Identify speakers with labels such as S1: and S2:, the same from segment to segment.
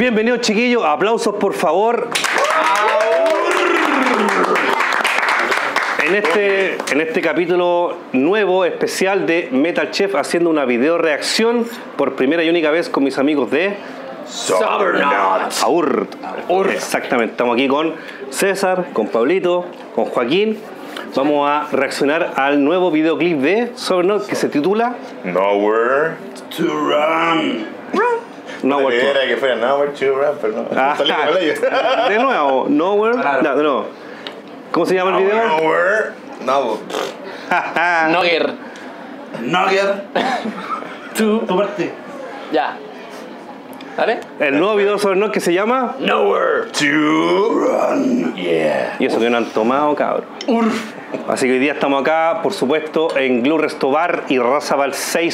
S1: Bienvenidos, chiquillos. Aplausos, por favor. En este capítulo nuevo, especial de Metal Chef, haciendo una video reacción por primera y única vez con mis amigos de
S2: Sobernaut.
S1: Aur. Exactamente, estamos aquí con César, con Pablito, con Joaquín. Vamos a reaccionar al nuevo videoclip de Sobernaut que se titula
S2: Nowhere to Run.
S1: Nowhere to
S2: Era que fuera Nowhere to Run, pero no. Salió con ellos.
S1: De nuevo, Nowhere. No, de nuevo. ¿Cómo se llama el video?
S2: Nowhere. No.
S3: Nogger.
S4: Nogger. Tu parte.
S3: Ya. ¿Vale?
S1: El nuevo video sobre Sobernaut que se llama
S3: Nowhere
S2: To Run.
S1: Y eso que no han tomado, cabrón. Así que hoy día estamos acá, por supuesto, en Glue Resto Bar y Razabal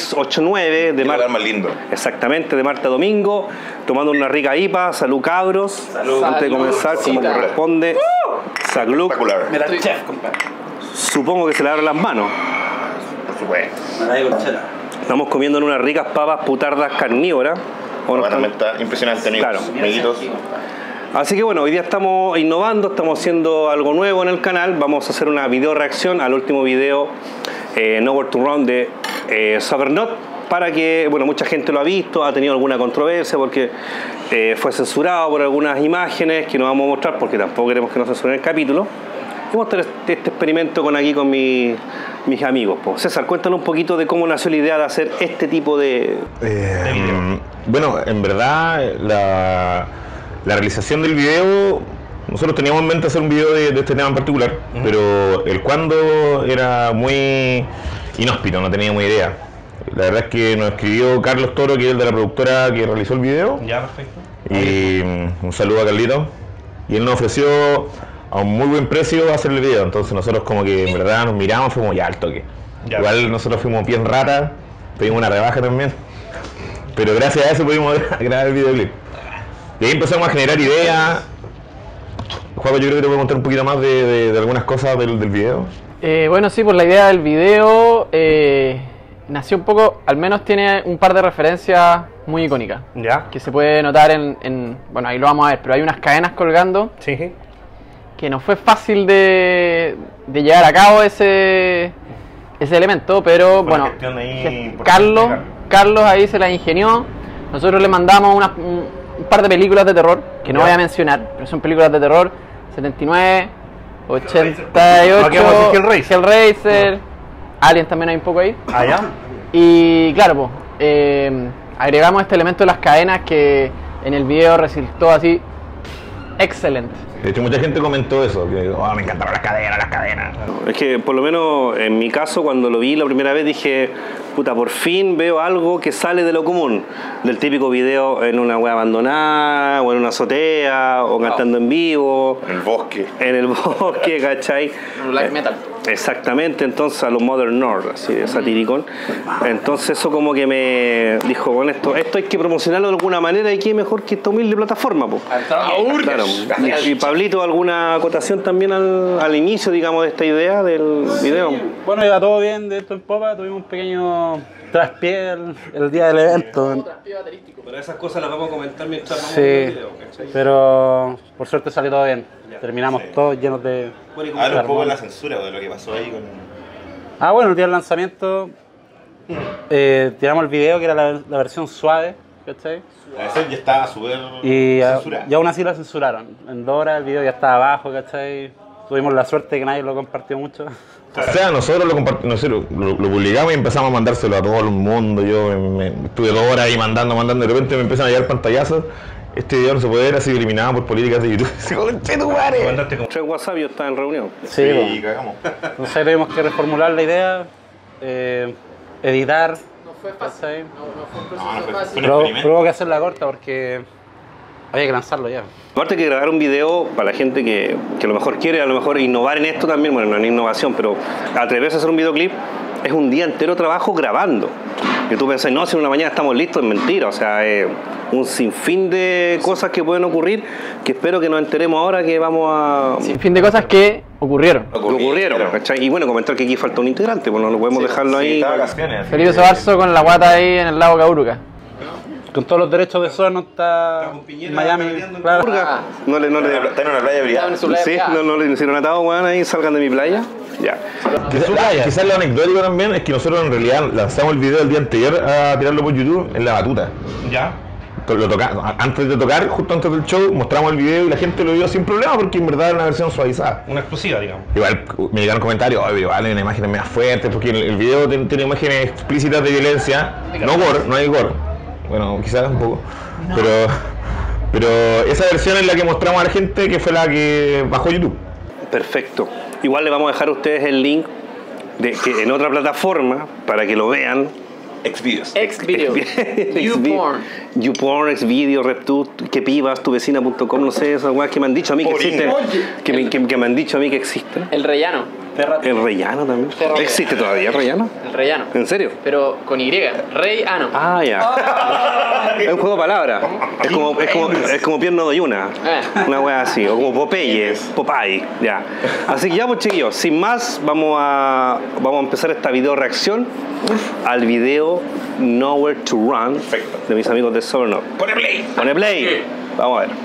S1: 689 de
S2: Lugar
S1: Marta.
S2: más lindo.
S1: Exactamente, de Marta a Domingo, tomando una rica IPA. Salud, cabros.
S3: Salud.
S1: Antes de comenzar, como
S3: Saludcita.
S1: corresponde. Salud.
S2: Espectacular.
S4: Metal Chef, compadre.
S1: Supongo que se lavan las manos.
S2: Por supuesto.
S4: Ahí con chela.
S1: Estamos comiendo en unas ricas papas putardas carnívoras. ¿O no
S2: Bueno,
S1: están?
S2: está impresionante, amigos.
S1: Claro.
S2: Amiguitos.
S1: Así que bueno, hoy día estamos innovando, estamos haciendo algo nuevo en el canal. Vamos a hacer una video reacción al último video Nowhere to Run de Sobernaut, para que, bueno, mucha gente lo ha visto, ha tenido alguna controversia porque fue censurado por algunas imágenes que no vamos a mostrar porque tampoco queremos que nos censuren el capítulo. Vamos a hacer este experimento con mis amigos. Pues. César, cuéntanos un poquito de cómo nació la idea de hacer este tipo de video.
S5: Bueno, en verdad la realización del video, nosotros teníamos en mente hacer un video de este tema en particular, pero el cuándo era muy inhóspito, no teníamos idea. La verdad es que nos escribió Carlos Toro, que es el de la productora que realizó el video.
S1: Ya, perfecto.
S5: Y un saludo a Carlito. Y él nos ofreció a un muy buen precio hacer el video. Entonces nosotros como que en verdad nos miramos, fuimos ya al toque.
S1: Ya.
S5: Igual nosotros fuimos bien rata, pedimos una rebaja también. Pero gracias a eso pudimos grabar el videoclip. Y ahí empezamos a generar ideas. Juan, yo creo que te voy a contar un poquito más de algunas cosas del video.
S3: Bueno, sí, pues la idea del video nació un poco, al menos tiene un par de referencias muy icónicas.
S1: Ya.
S3: Que se puede notar bueno, ahí lo vamos a ver, pero hay unas cadenas colgando
S1: Sí.
S3: que no fue fácil de llevar a cabo ese elemento, pero bueno,
S2: gestión ahí
S3: Carlos ahí se la ingenió. Nosotros le mandamos un par de películas de terror, que no voy a mencionar, pero son películas de terror, 79, 88,
S1: Aquí vamos a decir Hellraiser.
S3: Hellraiser, Alien también hay un poco ahí.
S1: Ah, ya.
S3: Y claro, pues, agregamos este elemento de las cadenas que en el video resultó así excelente.
S5: De hecho, mucha gente comentó eso, que me encantaron las cadenas, las cadenas.
S1: Es que por lo menos en mi caso, cuando lo vi la primera vez, dije, puta, por fin veo algo que sale de lo común. Del típico video en una wea abandonada, o en una azotea, o cantando en vivo.
S2: En el bosque.
S1: En el bosque, ¿cachai?
S3: Black metal.
S1: Exactamente, entonces a los Modern North, así de satiricón. Entonces eso como que me dijo, bueno, esto hay que promocionarlo de alguna manera y qué mejor que esta humilde plataforma, po. Claro. Y Pablito, ¿alguna acotación también al inicio, digamos, de esta idea del video?
S4: Bueno, iba todo bien de esto en popa. Tuvimos un pequeño traspié el día del evento.
S1: Pero esas cosas las vamos a comentar mientras vamos
S4: Sí, pero por suerte salió todo bien. Terminamos todos llenos de...
S2: Habla un poco de la censura o de lo que pasó ahí con...
S4: Ah, bueno, el día del lanzamiento tiramos el video que era la versión suave, ¿cachai?
S2: Ese ya estaba súper
S4: Y
S2: censurado.
S4: aún así lo censuraron. En 2 horas el video ya estaba abajo, ¿cachai? Tuvimos la suerte de que nadie lo compartió mucho.
S5: O sea, nosotros lo publicamos y empezamos a mandárselo a todo el mundo. Yo estuve 2 horas ahí mandando, de repente me empiezan a llegar pantallazos. Este video no se puede ver, así eliminado por políticas de YouTube. ¡Conche tu madre!
S1: Mandaste con 3 WhatsApp y yo estaba en reunión.
S4: Sí,
S2: Sí, cagamos.
S4: entonces tuvimos que reformular la idea, editar.
S3: No fue fácil.
S4: ¿cachai?
S3: No fue
S2: fue un
S4: Pero
S2: experimento.
S4: hubo que hacerla corta porque había que lanzarlo ya.
S1: Aparte que grabar un video para la gente que a lo mejor quiere, a lo mejor innovar en esto también, bueno, no es innovación, pero atreverse a hacer un videoclip es un día entero de trabajo grabando. Y tú pensás, no, si en una mañana estamos listos, es mentira. O sea, un sinfín de cosas que pueden ocurrir que espero que nos enteremos ahora que vamos a...
S3: Sin fin de cosas que ocurrieron.
S1: ocurrieron, ¿cachai? Y bueno, comentar que aquí falta un integrante, pues no podemos dejarlo ahí.
S2: Sí, estaba vacaciones.
S3: Felipe Sobarzo con la guata ahí en el lago Cauruca.
S4: Con todos los derechos de Sober Not está
S2: con Piñera
S4: en Miami.
S2: peleando en
S4: Claro.
S1: Purga. No le,
S2: Está en una playa
S3: Estaba
S2: brillante.
S3: en su playa
S1: sí,
S3: privada.
S1: no le hicieron atado, weón, ahí salgan de mi playa. Ya.
S5: Quizás lo anecdótico también es que nosotros en realidad lanzamos el video el día anterior a tirarlo por YouTube en la batuta.
S2: Ya.
S5: Antes de tocar, justo antes del show, mostramos el video y la gente lo vio sin problema porque en verdad era una versión suavizada.
S2: Una exclusiva, digamos.
S5: Igual me llegaron comentarios, "Oye, pero vale, una imagen más fuerte", porque el video tiene imágenes explícitas de violencia, no gore, no hay gore. Bueno, quizás un poco. Pero esa versión es la que mostramos a la gente, que fue la que bajó YouTube.
S1: Perfecto. Igual le vamos a dejar a ustedes el link que en otra plataforma para que lo vean.
S2: Xvideos.
S3: Xvideo. YouPorn.
S1: YouPorn, Xvideo, RedTube, que pibas, tuvecina.com, no sé, esas weas que me han dicho a mí que existen. Que me han dicho a mí que existen.
S3: El rellano.
S1: El rellano también.
S3: Ferro.
S1: ¿Existe todavía el rellano?
S3: El rellano.
S1: ¿En serio?
S3: Pero con Y. Rey-ano.
S1: Ah, ya. Es un juego de palabras. Es como Pierno de Yuna. Una wea así. O como Popeye. Popeye. Ya. Así que ya, pues chiquillos, sin más, vamos a empezar esta video reacción al video Nowhere to Run de mis amigos de Sober Not.
S2: ¡Pone play!
S1: Pone play. Vamos a ver.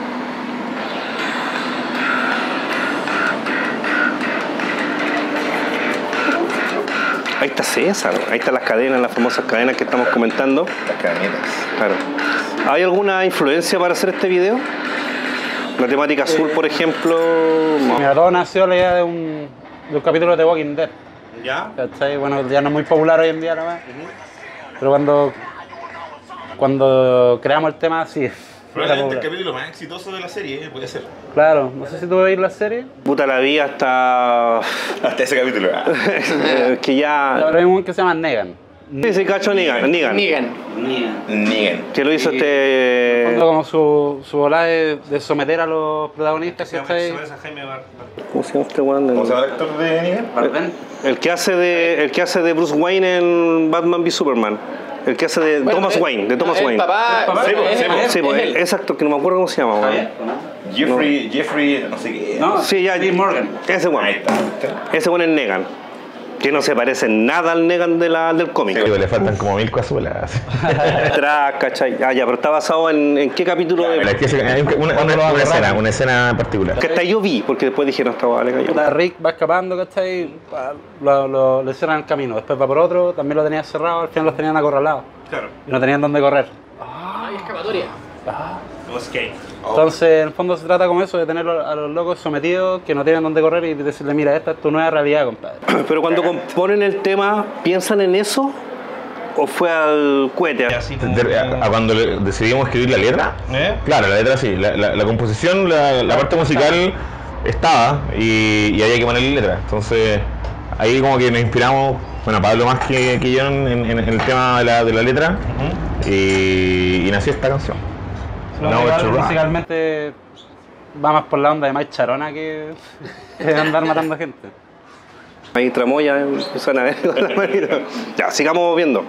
S1: Ahí está César, ahí están las cadenas, las famosas cadenas que estamos comentando.
S2: Las cadenetas.
S1: Claro. ¿Hay alguna influencia para hacer este video? La temática azul, por ejemplo.
S4: Mira, todo nació la idea de un capítulo de The Walking Dead.
S2: ¿Ya?
S4: ¿Cachai? Bueno, ya no es muy popular hoy en día, la verdad. Pero cuando creamos el tema, sí.
S2: Probablemente el capítulo más exitoso de la serie, puede ser.
S4: Claro, no sé si tú veis la serie.
S1: Puta la vida hasta.
S2: Hasta ese capítulo.
S1: Que ya.
S4: Pero hay un que se llama Negan.
S1: Sí, sí, cacho Negan.
S3: Negan.
S1: Que lo hizo este.
S4: Cuando como su bola de someter a los protagonistas, ¿cachai?
S1: ¿Cómo se llama este weón?
S2: ¿Cómo se llama el actor de Negan?
S1: El que hace de Bruce Wayne en Batman v Superman. El que hace de Thomas Wayne. De Thomas
S3: el
S1: Wayne.
S3: Papá,
S1: Sí, pues, ese actor que no me acuerdo cómo se llama, weón.
S2: Jeffrey, no sé qué.
S4: No,
S1: Sí, ya.
S4: Morgan.
S1: Ese weón.
S2: Ahí está.
S1: Ese weón es Negan. Que no se parece en nada al Negan del cómic.
S5: Digo, le faltan como 1000 cazuelas.
S1: Atrás, ¿cachai? Ah, ya, pero está basado en qué capítulo de.
S5: Pero es que hay una escena en particular.
S1: Que hasta yo vi, porque después dije, no, estaba vale, cayó.
S4: Puta, Rick va escapando, ¿cachai? Lo cierran el camino, después va por otro, también lo tenían cerrado, al final los tenían acorralados.
S2: Claro.
S4: Y no tenían dónde correr.
S3: Ay, escapatoria.
S2: No escape.
S4: Entonces, en el fondo se trata como eso, de tener a los locos sometidos, que no tienen dónde correr y decirle, mira, esta es tu nueva realidad, compadre.
S1: Pero cuando componen el tema, ¿piensan en eso? ¿O fue al cohete?
S2: Así como.
S5: A cuando decidimos escribir la letra, claro, la letra sí, la composición, la parte musical estaba y había que ponerle letra. Entonces ahí como que nos inspiramos, bueno, Pablo más que yo en el tema de la letra y nació esta canción.
S4: Musicalmente va más por la onda de Mike Charona que de andar matando gente.
S1: Ahí tramoya, suena a ver con la manita. Ya, sigamos viendo.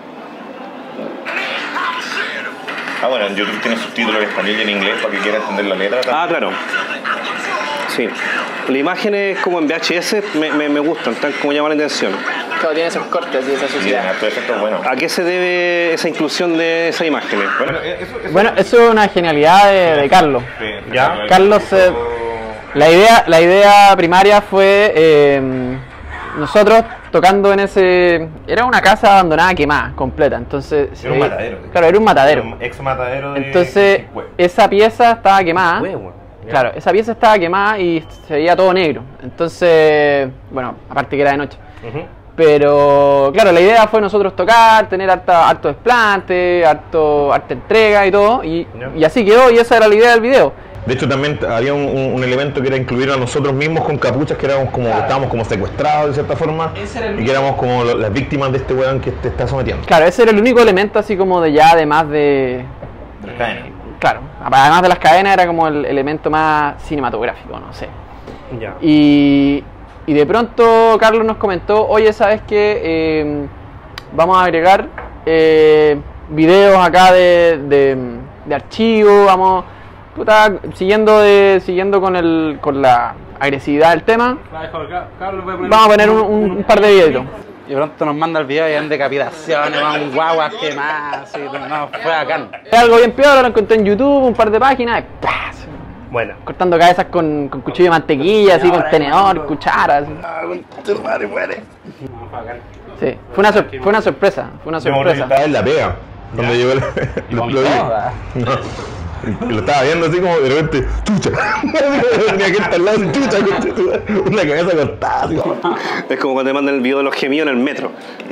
S2: Bueno, en YouTube tiene subtítulos en español y en inglés para que quiera entender la letra.
S1: Ah, claro. Sí. Las imágenes como en VHS me gustan, están como llaman la atención.
S3: Claro, tiene esos cortes y esa
S2: Sí,
S3: suciedad.
S2: en efecto, bueno.
S1: ¿A qué se debe esa inclusión de esas imágenes?
S3: Bueno, eso es una genialidad de Carlos.
S2: ¿Ya?
S3: Carlos, la idea primaria fue nosotros tocando en ese... Era una casa abandonada quemada, completa. Entonces,
S2: Era un matadero.
S3: Claro, era un matadero.
S2: Un ex matadero de.
S3: Entonces, esa pieza estaba quemada. Claro, esa pieza estaba quemada y se veía todo negro. Entonces, bueno, aparte que era de noche. Pero, claro, la idea fue nosotros tocar, tener harto desplante, harta entrega y todo. Y así quedó, y esa era la idea del video.
S5: De hecho también había un elemento que era incluir a nosotros mismos con capuchas, que éramos como, estábamos como secuestrados de cierta forma, y que éramos como las víctimas de este weón que te está sometiendo.
S3: Claro, ese era el único elemento así como de ya, además de...
S2: Las cadenas.
S3: Claro, además de las cadenas era como el elemento más cinematográfico, no sé.
S1: Ya.
S3: Y de pronto Carlos nos comentó, oye, ¿sabes qué? Vamos a agregar videos acá de archivo, vamos... Puta, siguiendo con la agresividad del tema, vamos a poner un par de videos.
S4: Y de pronto nos manda el video y hay decapitaciones, van guaguas quemadas, así, no, fue bacán.
S3: Es algo bien peor, lo encontré en YouTube, un par de páginas, y ¡pah!
S1: Bueno.
S3: Cortando cabezas con cuchillo de mantequilla, así, con tenedor, cucharas. Sí, fue una sorpresa, fue una sorpresa.
S5: Estaba en la pega, donde llegó lo vi. No. Lo estaba viendo así como de repente, chucha. Tenía que estar al lado, chucha, una cabeza cortada. Así.
S1: Es como cuando te mandan el video de los gemidos en el metro.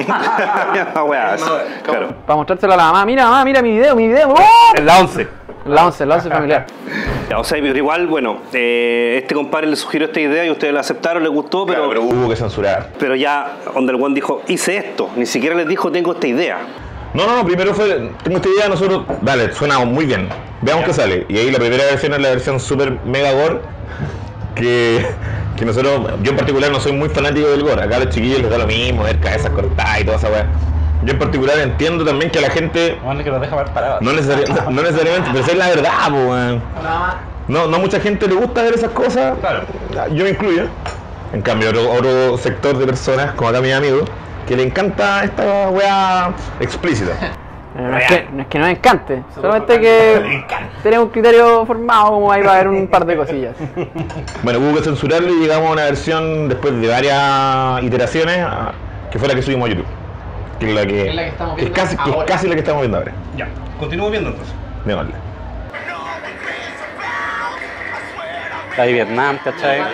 S1: Claro.
S3: Para mostrárselo a la mamá, mira mi video, ¡oh!
S1: En la 11.
S3: La 11 familiar.
S1: Ya, o sea, pero igual, bueno, este compadre le sugirió esta idea y ustedes la aceptaron, les gustó, pero,
S5: Claro, pero hubo que censurar.
S1: pero ya, donde el Juan dijo, hice esto, ni siquiera les dijo, tengo esta idea.
S5: No, primero fue, tengo esta idea, nosotros, dale, suena muy bien, veamos qué sale. Y ahí la primera versión es la versión super mega gore, que nosotros, yo en particular no soy muy fanático del gore, acá a los chiquillos les da lo mismo, ver cabezas cortadas y toda esa weá. Yo en particular entiendo también que a la gente,
S4: Bueno, que los deja ver parados.
S5: no necesariamente, pero esa es la verdad, po, weón. No mucha gente le gusta ver esas cosas, yo me incluyo. En cambio, otro sector de personas, como acá mis amigos, que le encanta esta weá explícita.
S3: No es que nos encante, solamente que tenemos un criterio formado, como ahí va a haber un par de cosillas.
S5: Bueno, hubo que censurarlo y llegamos a una versión después de varias iteraciones, que fue la que subimos a YouTube. Que es la que estamos viendo que es casi la que estamos viendo ahora.
S1: Ya, continúo viendo entonces.
S5: Démosle.
S4: Está ahí Vietnam, ¿cachai?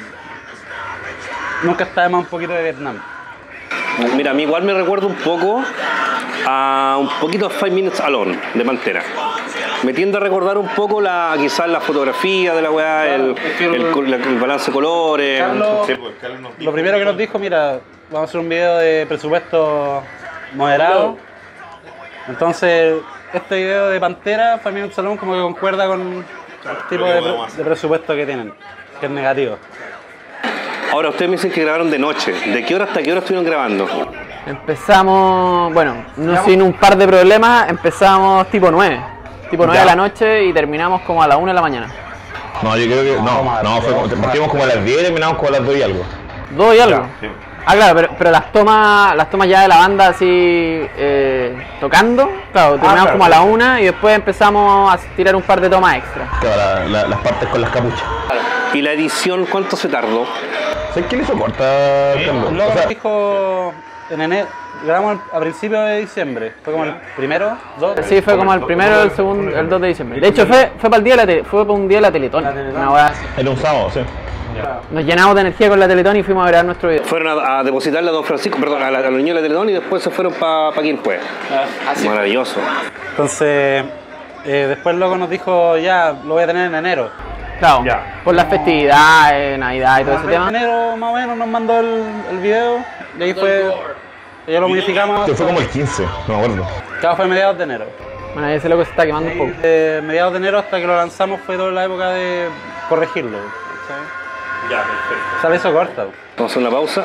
S4: Nunca está de más un poquito de Vietnam.
S1: Mira, a mí igual me recuerda un poco a 5 Minutes Alone de Pantera. Me tiende a recordar un poco quizás la fotografía de la weá, el balance de colores.
S4: Carlos, lo primero que nos dijo, mira, vamos a hacer un video de presupuesto moderado. Entonces, este video de Pantera, 5 Minutes Alone, como que concuerda con el tipo de presupuesto que tienen, que es negativo.
S1: Ahora, ustedes me dicen que grabaron de noche. ¿De qué hora hasta qué hora estuvieron grabando?
S3: Empezamos, bueno, sin un par de problemas, empezamos tipo 9. Tipo 9 de la noche y terminamos como a las 1 de la mañana.
S5: No, yo creo que partimos como a las 10 y terminamos como a las 2 y algo.
S3: 2 y algo. Ah, claro, pero las tomas ya de la banda así tocando, claro, terminamos como a la 1 y después empezamos a tirar un par de tomas extra.
S5: Claro, las partes con las capuchas.
S1: ¿Y la edición cuánto se tardó?
S5: ¿Sabes qué le hizo corta, Carlos?
S4: Luego
S5: O sea,
S4: dijo en enero, grabamos a principios de diciembre, fue como el primero, 2.
S3: Sí, fue como el primero, el segundo, el 2 de diciembre. De hecho fue para el día de fue para un día de la Teletón. Una weá así.
S5: era un sábado, sí.
S3: Nos llenamos de energía con la Teletón y fuimos a grabar nuestro video.
S1: Fueron a depositarle a Don Francisco, perdón, a los niños de la Teletón y después se fueron para Quilpué. Maravilloso.
S4: Entonces, después luego nos dijo, ya, lo voy a tener en enero.
S3: Claro, por las festividades, Navidad y todo ese
S4: En
S3: tema.
S4: enero más o menos nos mandó el video, y ahí fue, ya lo modificamos.
S5: Que fue como el 15, no me acuerdo.
S4: Claro, fue mediados de enero.
S3: Bueno, ese loco se está quemando un poco.
S4: Mediados de enero hasta que lo lanzamos fue toda la época de corregirlo. ¿Sabes?
S1: Ya, perfecto.
S4: Sale eso corta.
S1: Vamos a hacer una pausa.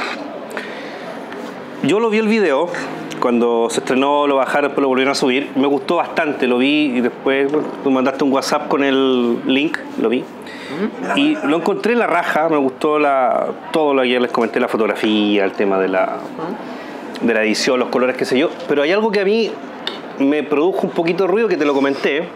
S1: Yo lo vi el video, cuando se estrenó lo bajaron, después lo volvieron a subir. Me gustó bastante, lo vi y después tú mandaste un WhatsApp con el link, lo vi. Y lo encontré la raja, me gustó todo lo que ya les comenté, la fotografía, el tema de la edición, los colores, qué sé yo. Pero hay algo que a mí me produjo un poquito de ruido que te lo comenté.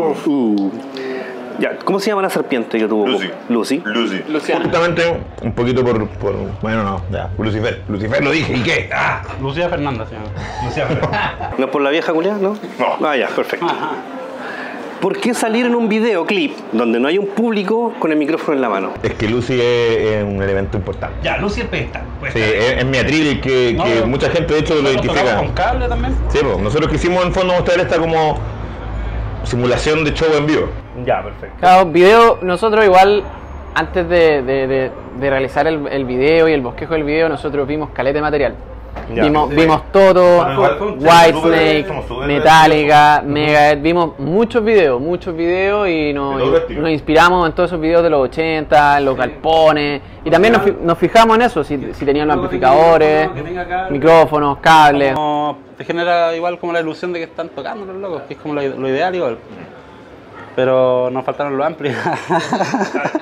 S1: Ya, ¿cómo se llama la serpiente que tuvo?
S2: Lucy.
S5: Justamente un poquito por bueno, no, ya, Lucifer lo dije, ¿y qué?
S4: Lucía Fernanda, señor.
S1: ¿No es por la vieja culiada, no?
S2: No.
S1: Ah, ya, perfecto. ¿Por qué salir en un videoclip donde no hay un público con el micrófono en la mano?
S5: Es que Lucy es un elemento importante.
S1: Ya, Lucy es pesta.
S5: Sí, es mi atril que mucha gente de hecho lo identifica.
S4: ¿Con cable también?
S5: Sí, pues, nosotros quisimos en fondo mostrar esta como simulación de show en vivo.
S1: Ya, perfecto.
S3: Claro, video, nosotros igual, antes de realizar el video y el bosquejo del video, nosotros vimos caleta de material.
S1: Ya.
S3: Vimos Toto, Whitesnake, Metallica, Megadeth, vimos muchos videos y nos inspiramos en todos esos videos de los 80, en los galpones, y también nos fijamos en eso, si tenían los amplificadores, micrófonos, cables.
S4: Te genera igual como la ilusión de que están tocando los locos, que es como lo ideal igual. Pero nos faltaron los amplios.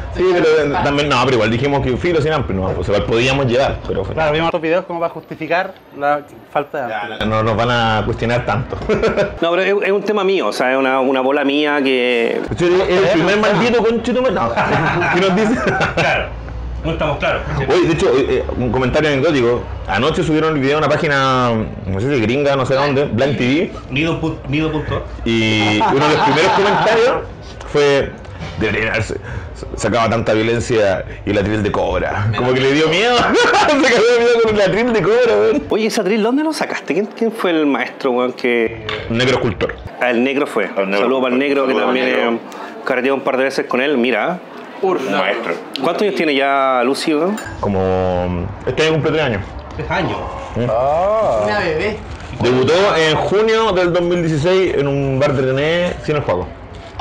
S5: Sí, pero también no, pero igual dijimos que filo sin amplio, no, pues igual podíamos llevar, pero
S4: Claro, vimos los videos como para justificar la falta de amplio.
S5: no nos van a cuestionar tanto.
S1: No, pero es un tema mío, o sea, es una bola mía que...
S5: Es el primer maldito conchetumare, no, ¿qué nos dice?
S2: Claro, no estamos claros.
S5: Oye, de hecho, un comentario anecdótico. Anoche subieron el video a una página, no sé si gringa, no sé dónde, Blind TV.
S2: Nido.org.
S5: Y uno de los primeros comentarios fue: deberían haberse sacado tanta violencia y el atril de cobra. Como que le dio miedo. Se cagó de miedo con el atril de cobra, weón.
S1: Oye, ese atril, ¿dónde lo sacaste? ¿Quién fue el maestro, weón, que...?
S5: Negro escultor.
S1: Ah, el negro fue.
S2: El negro.
S1: Saludos para el negro, que
S2: Saludos al
S1: también
S2: negro.
S1: carreteó un par de veces con él. Mira,
S2: Un maestro.
S1: ¿cuántos años tiene ya Lucy, weón?
S5: Como. Este año cumple 3 años.
S2: 3 años.
S3: Una bebé.
S5: Debutó en junio del 2016 en un bar de René sin el juego.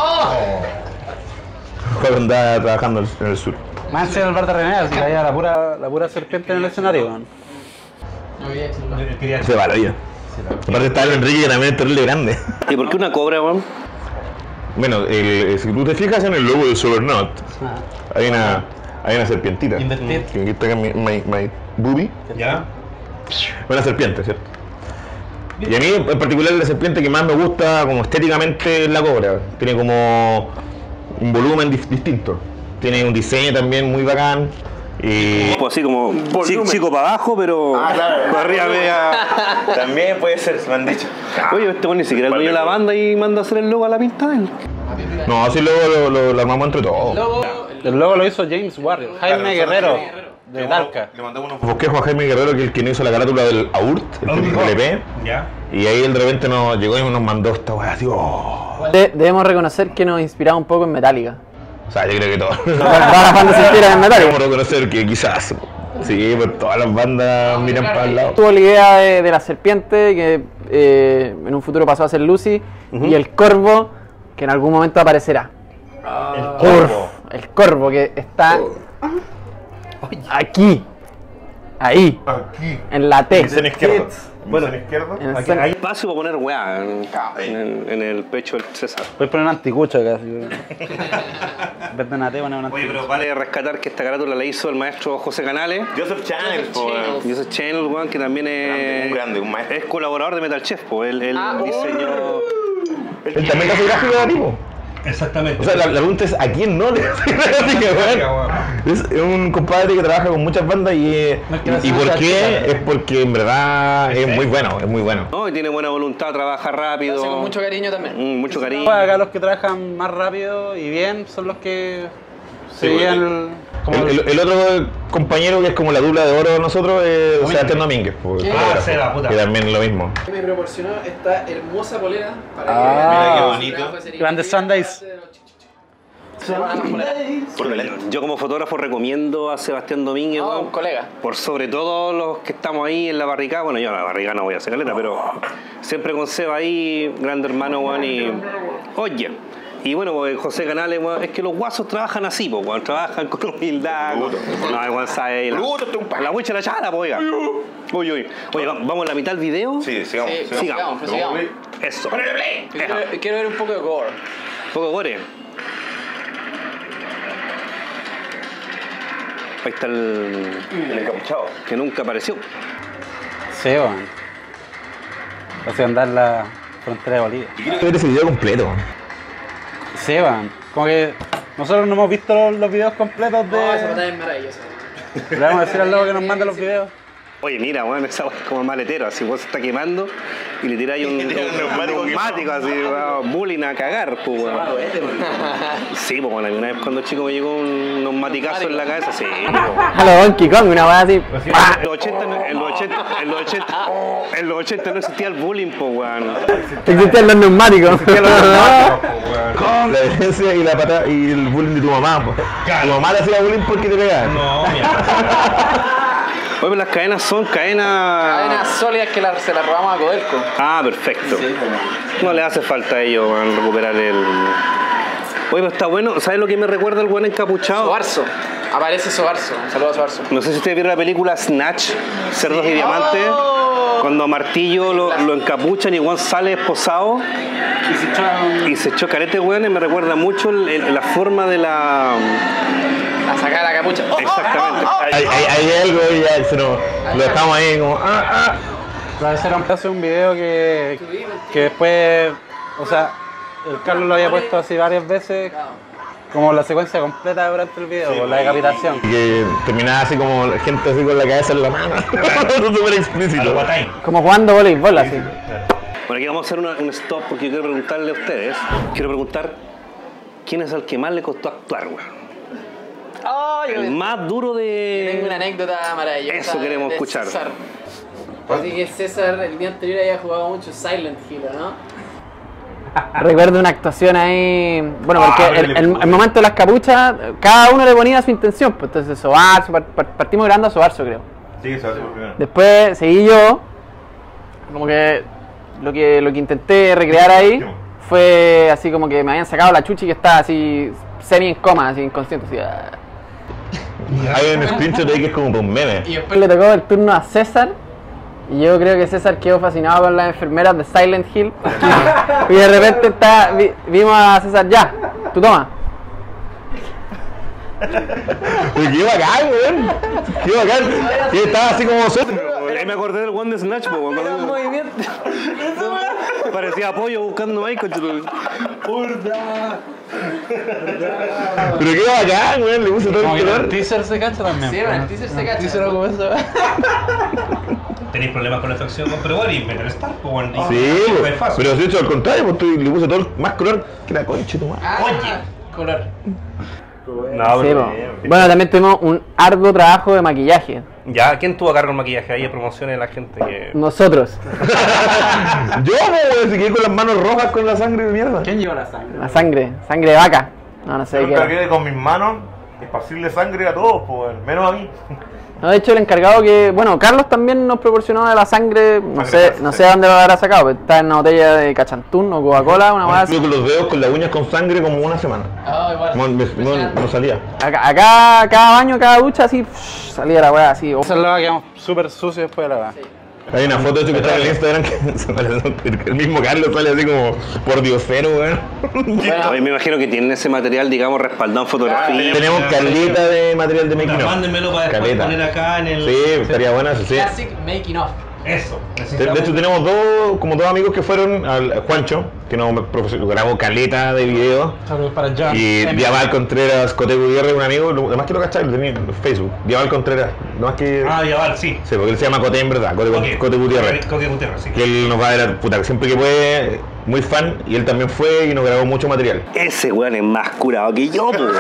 S5: Juego andaba trabajando en el sur.
S4: Más en el bar de René, así que había la pura serpiente en el escenario, weón.
S5: Se va la vida. Aparte está el Enrique, que también es terrible grande.
S1: ¿Y por qué una cobra, weón?
S5: Bueno, si tú te fijas en el logo de Sobernot, hay una serpientita.
S4: Invertir.
S5: Que aquí está acá my boobie.
S2: ¿Ya?
S5: Una serpiente, ¿cierto? Y a mí en particular la serpiente que más me gusta como estéticamente es la cobra. Tiene como un volumen distinto. Tiene un diseño también muy bacán. Y
S1: Pues así como chico para abajo, pero para arriba vea.
S2: También puede ser, me han dicho.
S1: Oye, este weón ni siquiera el dueño de la banda y manda a hacer el logo a la pinta de él.
S5: no, así luego lo armamos entre todos.
S4: El logo lo hizo James Warrior, Jaime Guerrero, de Dalca.
S2: Le mandamos unos
S5: Bosquejo a Jaime Guerrero, que es el que nos hizo la carátula del AURT, el LP.
S2: Ya.
S5: Y ahí él de repente nos llegó y nos mandó esta weá, así, oh.
S3: Debemos reconocer que nos inspiraba un poco en Metallica.
S5: O sea, yo creo que todo.
S3: Bueno, todas las bandas se inspiran en Metallica.
S5: Debemos reconocer que quizás, sí, pues todas las bandas miran para el lado.
S3: Tuvo la idea de la serpiente, que en un futuro pasó a ser Lucy, y el corvo, que en algún momento aparecerá. El corvo que está aquí, ahí, en la T.
S2: En izquierdo. Bueno, en izquierdo.
S3: En el
S1: Hay
S3: centro.
S1: espacio para poner weá en el pecho del César.
S4: Voy a poner un anticucho acá, así, weón. En vez de una T, poner un
S1: Oye,
S4: anticucho.
S1: pero vale rescatar que esta carátula la hizo el maestro José Canales.
S2: Joseph Channel,
S1: Y ese Channel, weón, que también es...
S2: un maestro.
S1: Es colaborador de Metal Chef, pues. Él diseñó...
S5: Él también hace gráfico de tipo.
S2: Exactamente.
S5: O sea, la pregunta es: ¿a quién no le hace gráfica, weón? Es un compadre que trabaja con muchas bandas y ¿por qué? Es porque en verdad es muy bueno, es muy bueno.
S1: No, y tiene buena voluntad, trabaja rápido.
S3: Lo hace con mucho cariño también.
S1: Mucho cariño.
S4: Acá los que trabajan más rápido y bien son los que seguían
S5: El otro compañero que es como la dupla de oro de nosotros es Sebastián Domínguez, pues,
S2: Seba, puta.
S5: que también es lo mismo.
S3: Me proporcionó esta hermosa polera para
S2: Mira qué bonito.
S4: Grandes Sundays.
S1: Yo como fotógrafo recomiendo a Sebastián Domínguez, weón,
S3: un colega.
S1: por sobre todo los que estamos ahí en la barricada. Bueno, yo en la barricada no voy a hacer caleta, pero siempre con Seba ahí, grande hermano, weón, y... Oye, y bueno, pues, José Canales, weón, es que los guasos trabajan así, pues, weón, trabajan con humildad. No, el weón sabe... La huicha la chala, pues, oiga. Uy, uy. Oye, ¿vamos a la mitad del video?
S2: Sí, sigamos.
S1: Sigamos. Eso.
S3: Quiero ver un poco de gore.
S1: Poco gore. Ahí está el
S2: encapuchado.
S1: que nunca apareció.
S4: Sí, weón. Hace andar la frontera de Bolivia.
S5: Quiero ver ese video completo.
S4: Sí, weón. Como que nosotros no hemos visto los videos completos de...
S3: Esa batalla es maravillosa.
S4: Le vamos a decir al loco que nos manda los videos.
S1: Oye, mira, weón, esa weá es como maletero, así vos se está quemando y le tiráis un neumático así, weón, bullying a cagar, pues, weón. Sí, pues, bueno, a mí una vez cuando chico me llegó un neumaticazo en la cabeza, sí, pues, weón.
S3: A lo Donkey Kong, una weá así.
S1: En los 80 no existía el bullying, pues, weón.
S3: Existían los neumáticos.
S5: La decencia y la patada y el bullying de tu mamá, pues. Tu mamá le hacía bullying porque te pegaba.
S2: No, mira.
S1: Oye, pero las cadenas son cadenas...
S3: Cadenas sólidas que se las robamos a Codelco.
S1: Ah, perfecto. No le hace falta a ellos, weón, recuperar el... Oye, pero está bueno, ¿sabes lo que me recuerda el weón encapuchado?
S3: Sobarzo. Aparece Sobarzo. Saludos a Sobarzo.
S1: No sé si ustedes vieron la película Snatch, Cerdos y Diamantes, cuando a Martillo lo encapuchan y Juan sale esposado y se echó carete, weón, y me recuerda mucho la forma de la
S3: A sacar la capucha.
S1: Exactamente.
S5: Hay algo y ya lo dejamos ahí como.
S4: Ese era un video que después, o sea, el Carlos lo había puesto así varias veces, como la secuencia completa durante el video, con la decapitación.
S5: Y que terminaba así como la gente así con la cabeza en la mano. Súper explícito.
S3: Como jugando voleibol, así.
S1: Bueno, aquí vamos a hacer un stop porque yo quiero preguntarle a ustedes. Quiero preguntar quién es el que más le costó actuar, weón. El más duro de.
S3: Tengo una anécdota maravillosa.
S1: Eso queremos
S3: de
S1: escuchar.
S3: César. Así que César el día anterior había jugado mucho Silent Hill, ¿no? Recuerdo una actuación ahí, bueno, porque el momento de las capuchas, cada uno le ponía su intención, pues entonces Sobarzo, partimos grabando a Sobarzo, creo.
S2: Sí, Sobarzo por primero.
S3: Después seguí yo, como que lo que intenté recrear ahí fue así como que me habían sacado la chuchi que estaba así semi en coma, así inconsciente, así.
S5: Hay un screenshot ahí que es como un meme.
S3: Y después le tocó el turno a César. Y yo creo que César quedó fascinado con las enfermeras de Silent Hill. Y de repente vimos a César, ya, tú toma.
S5: Qué bacán, weón. Qué bacán. Y estaba así como nosotros.
S1: Ahí me acordé del One de Snatch, po,
S3: movimiento.
S1: parecía pollo buscando ahí, conchetumare.
S5: Pero qué bacán, weón. Le puse todo el color.
S4: El teaser se cacha también.
S3: Sí, el teaser se cacha.
S4: Teaser como eso.
S6: ¿Tenéis problemas con la facción? Pero bueno, y Metal Star, pues bueno.
S5: Sí,
S6: súper fácil.
S5: pero de hecho al contrario, pues le puse todo más color que la concha, tu madre.
S3: Oye, color.
S6: No,
S3: Sí,
S6: pero
S3: po. Bueno, también tuvimos un arduo trabajo de maquillaje.
S6: ya, ¿quién tuvo a cargo el maquillaje ahí? Promociones a la gente que...
S3: Nosotros.
S5: Yo, weón, se quedé con las manos rojas con la sangre de mierda.
S4: ¿Quién llevó la sangre?
S3: La sangre de vaca. No sé
S2: Yo
S3: qué
S2: me encargué
S3: era.
S2: de con mis manos esparcirle sangre a todos, pues, menos a mí.
S3: No, de hecho el encargado que, bueno, Carlos también nos proporcionó de la sangre, no sé dónde lo habrá sacado, pero está en una botella de Cachantún o Coca-Cola, una más.
S5: Estuve con los dedos con las uñas con sangre como una semana. No salía.
S3: Acá, cada baño, cada ducha, así, salía la weá, así.
S4: Esa es la quedamos súper sucios después de la weá.
S5: Hay una foto de hecho que está en el Instagram que el mismo Carlos sale así como por diosero, weón.
S1: Oye, me imagino que tienen ese material, digamos, respaldado en fotografía.
S5: Tenemos caleta de material de making of.
S6: Mándenmelo para después
S5: Caleta.
S6: poner acá en el...
S5: Sí, estaría buena eso, sí.
S3: Classic making of.
S6: Eso.
S5: De hecho tenemos dos amigos que fueron al Juancho, que nos grabó caleta de videos.
S4: Saludos para John.
S5: Y Diamal Contreras, Cote Gutiérrez, un amigo, además que lo cacháis, lo tenía en Facebook. Diamal Contreras, no más que.
S6: Ah, ya vale, sí.
S5: Sí, porque él se llama Cote en verdad, Cote Gutiérrez.
S6: Cote Gutiérrez, sí.
S5: Que él nos va a ver, puta, siempre que puede, muy fan, y él también fue y nos grabó mucho material.
S1: Ese weón es más curado que yo, pues.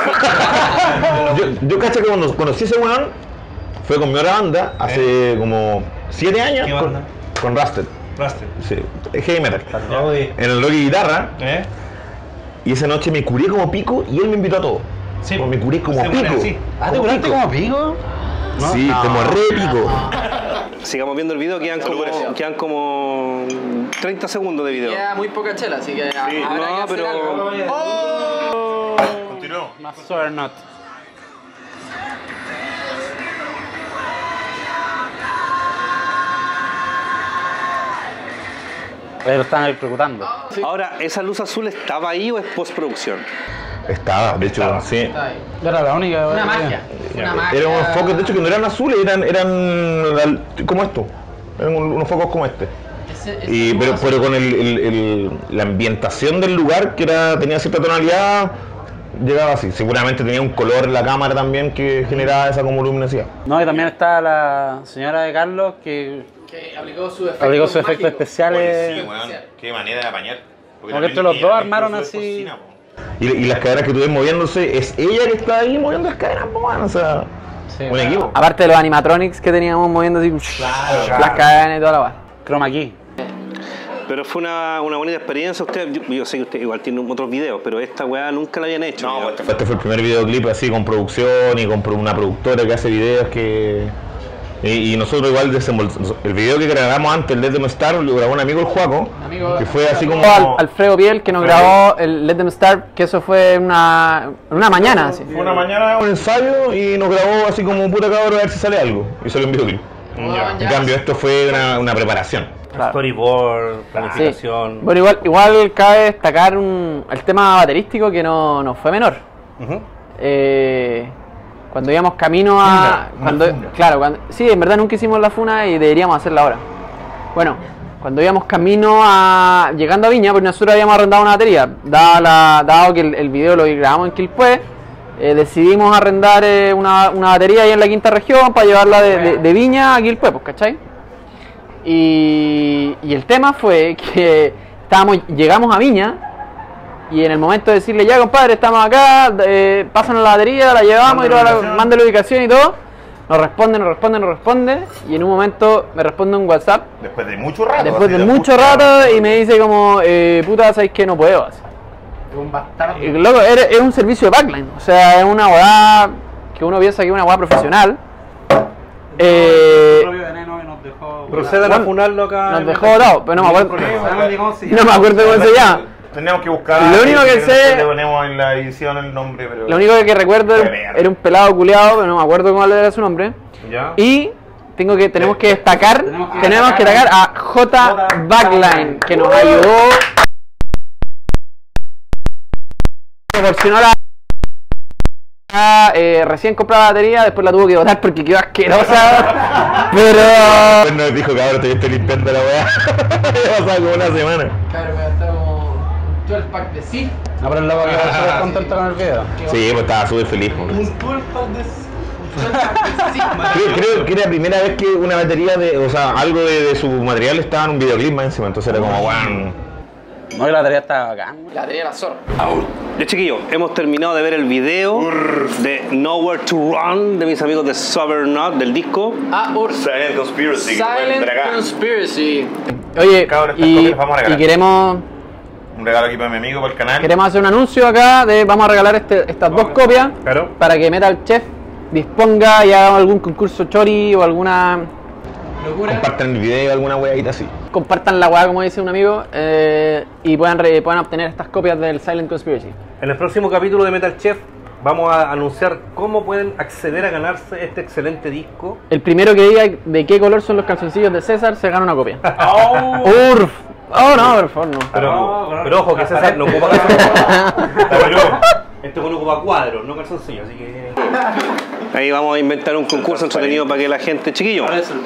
S5: Yo caché que cuando conocí a ese weón, fue con mi otra banda, hace como 7 años.
S6: ¿Qué banda?
S5: Con Rusted.
S6: Rusted.
S5: Sí, heavy metal.
S6: Ya.
S5: En el rock y guitarra.
S6: ¿Eh?
S5: Y esa noche me curé como pico y él me invitó a todo.
S6: Sí.
S5: Como me curé como
S6: Sí,
S5: pico.
S6: bueno, sí.
S4: Ah, ¿te curaste como pico?
S5: Sí, como re pico.
S1: Sigamos viendo el video, quedan como 30 segundos de video.
S3: Queda muy poca chela, así que habrá que
S1: No,
S3: hacer
S1: pero.
S3: algo.
S2: Continuemos.
S4: Más sober not. Pero están electrocutando.
S1: Ahora, ¿esa luz azul estaba ahí o es postproducción?
S5: Estaba, de hecho, sí.
S3: Está ahí.
S4: Era la única.
S3: Una magia. Una magia.
S5: Eran unos focos, de hecho, que no eran azules, eran como esto. Eran unos focos como este. Pero con la ambientación del lugar, que tenía cierta tonalidad, llegaba así. Seguramente tenía un color en la cámara también que generaba esa como luminosidad.
S4: No, y también está la señora de Carlos que
S3: aplicó sus
S4: aplicó sus efectos
S3: mágicos.
S4: especiales.
S2: Sí, weón. Qué manera de apañar. Porque
S4: Como que entre los dos armaron así.
S5: Y las cadenas que tú ves moviéndose, es ella que está ahí moviendo las cadenas, man, o sea,
S4: Sí,
S5: un equipo.
S3: Aparte de los animatronics que teníamos moviendo así, las cadenas y toda la weá.
S4: Chroma key.
S1: Pero fue una bonita experiencia. Yo sé que usted igual tiene otros videos, pero esta weá nunca la habían hecho.
S2: No,
S1: digamos.
S2: pues
S5: Este fue el primer videoclip así con producción y con una productora que hace videos que... Y nosotros igual el video que grabamos antes, el Let Them Star, lo grabó un amigo, el Juaco, que fue así como...
S3: Alfredo Piel, que nos grabó el Let Them Start, que eso fue una mañana. Así.
S2: Fue una mañana.
S5: un ensayo y nos grabó así como puta cabrón a ver si sale algo. Y salió un videoclip. En cambio esto fue una preparación.
S3: Claro.
S6: Storyboard, planificación.
S3: Sí. Bueno, igual cabe destacar el tema baterístico que no fue menor. Cuando íbamos camino a... Sí, en verdad nunca hicimos la funa y deberíamos hacerla ahora. Bueno, cuando íbamos camino a... Llegando a Viña, porque nosotros habíamos arrendado una batería. Dado que el video lo grabamos en Quilpué, decidimos arrendar una batería ahí en la quinta región para llevarla de Viña a Quilpué, pues, ¿cachai? Y el tema fue que llegamos a Viña y en el momento de decirle, ya compadre, estamos acá, pásanos la batería, la llevamos y manda la ubicación y todo, nos responde y en un momento me responde un WhatsApp.
S2: Después de mucho rato.
S3: Y me dice como, puta, ¿sabes qué? No puedo hacer.
S4: Es un bastardo.
S3: Y, loco, es un servicio de backline, o sea, es una hueá que uno piensa que es una hueá profesional.
S4: El propio Veneno nos dejó...
S1: Procedan a funarlo acá.
S3: Nos dejó votado, pero no me acuerdo. No me acuerdo cómo se llama.
S2: Teníamos que buscar.
S3: Lo único que sé.
S2: Le ponemos en la edición el nombre, pero.
S3: Lo único que recuerdo era un pelado culiado, pero no me acuerdo cómo era su nombre.
S1: Ya.
S3: Y tenemos que destacar a J Backline, que nos ayudó. Proporcionó recién comprada la batería, después la tuvo que botar porque quedó asquerosa. Pero.
S5: Pues nos dijo que ahora te estoy limpiando la weá. Ya pasaba como una semana.
S3: Claro, me gastó como 12 pack de sí.
S4: No, pero el loco quedó súper contento con el video.
S5: Sí, pues estaba súper feliz.
S3: Un 12 pack de sí.
S5: Creo que era la primera vez que una batería algo de su material estaba en un videoclip más encima, entonces era como, wow.
S4: No, que la batería estaba bacán.
S3: La batería era zorra.
S1: Ya chiquillos, hemos terminado de ver el video de Nowhere to Run de mis amigos de Soberknot, del disco.
S2: Silent Conspiracy.
S3: Silent Conspiracy. Oye,
S2: Cabros, estas copias las vamos a regalar.
S3: y queremos
S2: Un regalo aquí para mi amigo, para el canal.
S3: Queremos hacer un anuncio acá vamos a regalar estas dos copias
S1: Claro.
S3: para que Metal Chef disponga y haga algún concurso chori o alguna locura.
S5: Compartan el video, alguna weadita así.
S3: Compartan la weá, como dice un amigo, y puedan obtener estas copias del Silent Conspiracy.
S1: En el próximo capítulo de Metal Chef vamos a anunciar cómo pueden acceder a ganarse este excelente disco.
S3: El primero que diga de qué color son los calzoncillos de César se gana una copia. ¡Urf! Oh, no, por favor, no.
S1: Pero ojo, que César no ocupa este no ocupa cuadros, no calzoncillos, así que... Ahí vamos a inventar un concurso entretenido para que la gente... Chiquillo,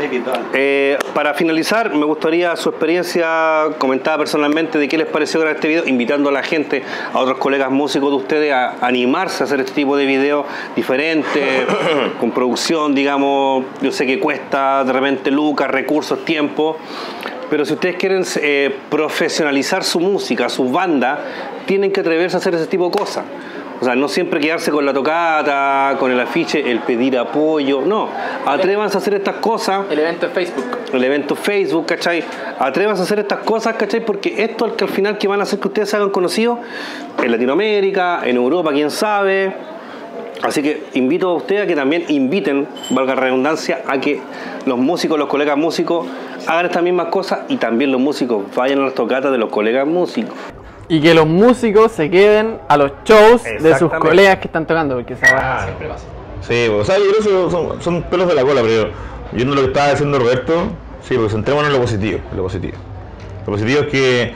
S1: para finalizar, me gustaría su experiencia comentada personalmente de qué les pareció grabar este video, invitando a la gente, a otros colegas músicos de ustedes a animarse a hacer este tipo de videos diferentes, con producción, digamos, yo sé que cuesta de repente lucas, recursos, tiempo, pero si ustedes quieren profesionalizar su música, su banda, tienen que atreverse a hacer ese tipo de cosas. O sea, no siempre quedarse con la tocata, con el afiche, el pedir apoyo. No, atrévanse a hacer estas cosas.
S3: El evento de Facebook.
S1: El evento Facebook, ¿cachai? Atrévanse a hacer estas cosas, ¿cachai? Porque esto es que al final que van a hacer que ustedes se hagan conocidos en Latinoamérica, en Europa, quién sabe. Así que invito a ustedes a que también inviten, valga la redundancia, a que los músicos, los colegas músicos hagan estas mismas cosas y también los músicos vayan a las tocatas de los colegas músicos.
S3: Y que los músicos se queden a los shows de sus colegas que están tocando, porque esa siempre pasa.
S5: Sí, o sea, yo creo que son pelos de la cola, pero viendo lo que estaba diciendo Roberto, sí, porque centrémonos en lo positivo. Lo positivo es que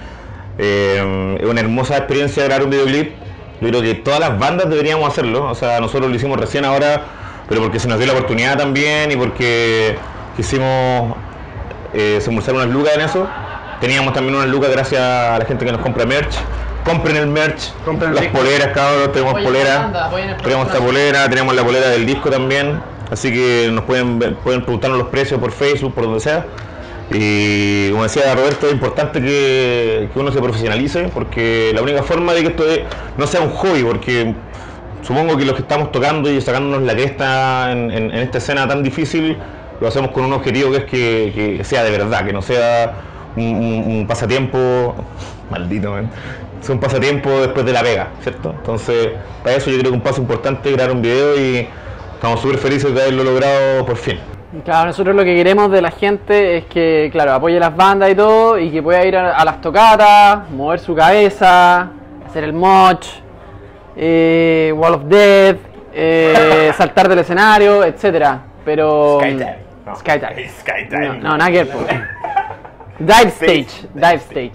S5: es una hermosa experiencia grabar un videoclip. Yo creo que todas las bandas deberíamos hacerlo, o sea, nosotros lo hicimos recién ahora, pero porque se nos dio la oportunidad también y porque quisimos desembolsar unas lucas en eso. Teníamos también unas lucas gracias a la gente que nos compra merch. Compren el merch, las poleras, cabros, tenemos poleras, tenemos esta polera, tenemos la polera del disco también, así que nos pueden preguntarnos los precios por Facebook, por donde sea. Y como decía Roberto, es importante que uno se profesionalice, porque la única forma de que esto no sea un hobby, porque supongo que los que estamos tocando y sacándonos la cresta en esta escena tan difícil, lo hacemos con un objetivo que es que sea de verdad, que no sea un pasatiempo, maldito, man. Es un pasatiempo después de la pega, ¿cierto? Entonces, para eso yo creo que un paso importante es grabar un video y estamos súper felices de haberlo logrado por fin.
S3: Claro, nosotros lo que queremos de la gente es que, claro, apoye las bandas y todo, y que pueda ir a las tocatas, mover su cabeza, hacer el moch, Wall of Death, saltar del escenario, etcétera. Pero... Skydive. No, nada que ver. Dive stage.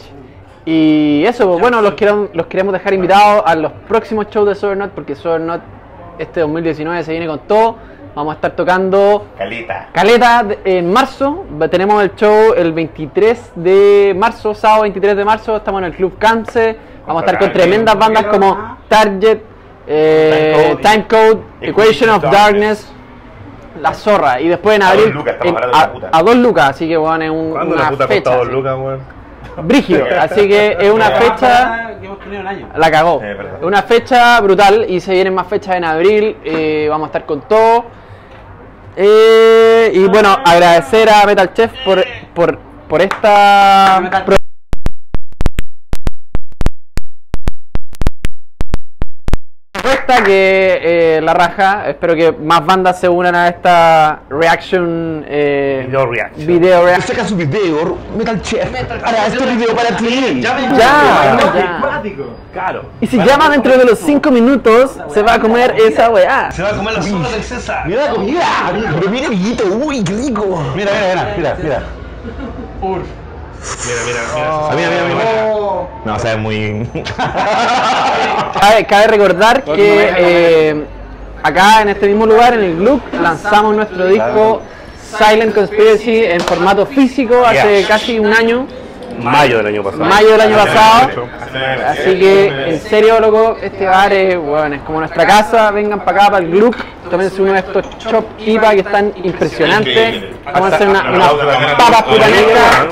S3: Y eso, bueno, los queremos dejar invitados a los próximos shows de Soberknot, porque Soberknot este 2019 se viene con todo. Vamos a estar tocando
S2: Caleta
S3: en marzo. Tenemos el show el 23 de marzo, sábado 23 de marzo. Estamos en el Club Camse. Vamos a estar con tremendas bandas como Target, Time Code, Equation of Darkness, La Zorra. Y después en abril a 2 lucas, así que bueno, es una fecha.
S6: 2 lucas,
S3: Brígido, así que es una fecha
S4: que hemos tenido un año.
S3: la cagó, es una fecha brutal y se vienen más fechas en abril. Vamos a estar con todo y bueno, agradecer a Metal Chef por esta propuesta que la raja. Espero que más bandas se unan a esta reaction, video reaction.
S5: Saca su video, Metal Chef. Hará este video para ti.
S3: Ya.
S6: Claro.
S3: Y si llama dentro de los 5 minutos, se va a comer esa weá.
S6: Se va a comer las solas del César.
S5: Mira la comida, pero mira, amiguito, uy, qué rico.
S4: Mira.
S6: Mira.
S5: No, o sea, es muy.
S3: Cabe recordar que acá en este mismo lugar, en el Gluck, lanzamos nuestro disco Silent Conspiracy en formato físico hace casi un año.
S6: Mayo del año pasado.
S3: Así que, en serio, loco, este bar es como nuestra casa. Vengan para acá, para el Gluck. Tómense uno de estos chop pipa que están impresionantes. Vamos a hacer unas papas putanescas.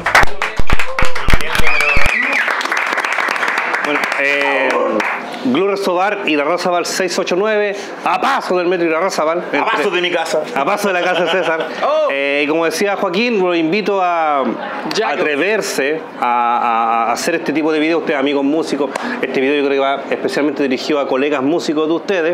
S1: Gluck Resto Bar y la Raza Bar 689, a paso del metro y la Raza Bar.
S2: A paso de mi casa.
S1: A paso de la casa de César. Y como decía Joaquín, los invito a atreverse a hacer este tipo de videos. Ustedes, amigos músicos, este video yo creo que va especialmente dirigido a colegas músicos de ustedes.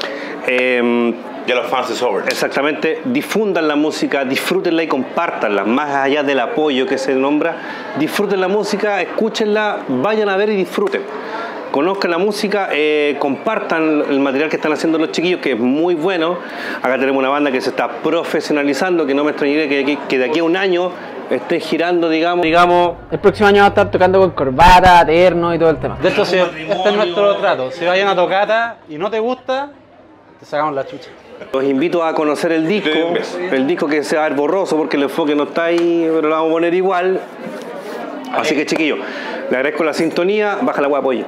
S2: Ya los fans de Sober.
S1: Exactamente, difundan la música, disfrútenla y compártanla, más allá del apoyo que se nombra. Disfruten la música, escúchenla, vayan a ver y disfruten. Conozcan la música, compartan el material que están haciendo los chiquillos, que es muy bueno. Acá tenemos una banda que se está profesionalizando, que no me extrañaría que de aquí a un año esté girando, digamos.
S3: El próximo año va a estar tocando con corbata, terno y todo el tema.
S4: De hecho, este es nuestro trato. Si vayan a tocata y no te gusta, te sacamos la chucha.
S1: Los invito a conocer el disco que se va a ver borroso porque el enfoque no está ahí, pero lo vamos a poner igual. Así que, chiquillos, le agradezco la sintonía, baja la hueá pollo.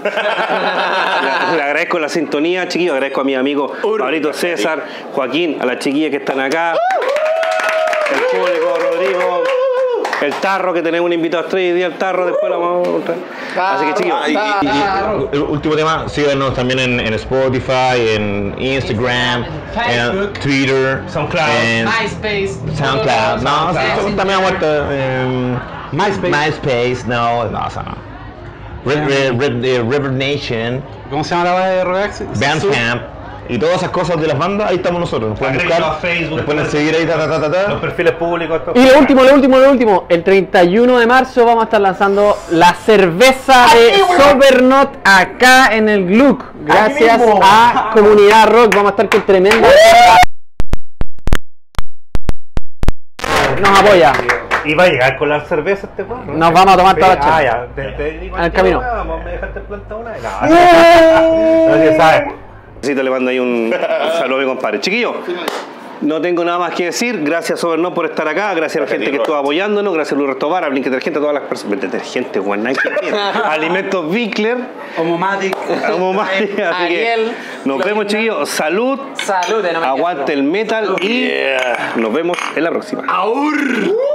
S1: Le agradezco la sintonía, chiquillos, agradezco a mis amigos Pablito, César, Joaquín, a las chiquillas que están acá, el público, Rodrigo, el Tarro, que tenemos un invitado estrella hoy día, el Tarro, después lo vamos a mostrar. Así que, chiquillos,
S5: Y el último tema, síganos también en Spotify, en Instagram, en Twitter,
S6: SoundCloud,
S5: SoundCloud. No, también ha muerto. MySpace, no, o sea, no. River Nation,
S4: ¿Cómo se llama la banda de Rogax?
S5: Bandcamp y todas esas cosas de las bandas, ahí estamos nosotros. Nos pueden
S6: Agréguenos
S5: buscar,
S6: a Facebook,
S5: nos pueden seguir ahí,
S6: los perfiles públicos.
S3: Y lo último, el 31 de marzo vamos a estar lanzando la cerveza de Sobernot acá en el Gluck. Gracias a Comunidad Rock, vamos a estar con tremenda. Nos apoya.
S6: ¿Y va a llegar con la cerveza este weón?
S3: Nos vamos a tomar toda la chela.
S6: ya. En
S3: el camino.
S6: ¿Me dejaste plantar una? No, nadie sabe.
S1: le mando ahí un saludo a mi compadre. Chiquillo, no tengo nada más que decir. Gracias, Sobernot, por estar acá. Gracias a la gente que estuvo apoyándonos. Gracias a Luis Restobar, a Blink Detergente, a todas las personas. Detergente, bueno, Alimentos Winkler.
S4: Homomatic.
S1: Así que nos vemos, chiquillos. Salud.
S3: Salud.
S1: Aguante el metal y nos vemos en la próxima.
S2: ¡Aur!